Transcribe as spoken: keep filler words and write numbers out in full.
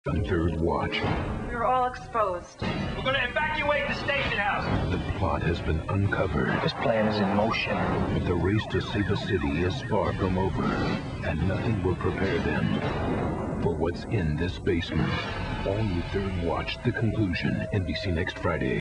on Third Watch. We're all exposed. We're gonna evacuate the station house. The plot has been uncovered. This plan is in motion. But the race to save a city is far from over, and nothing will prepare them for what's in this basement. All new Third Watch, The Conclusion, N B C next Friday.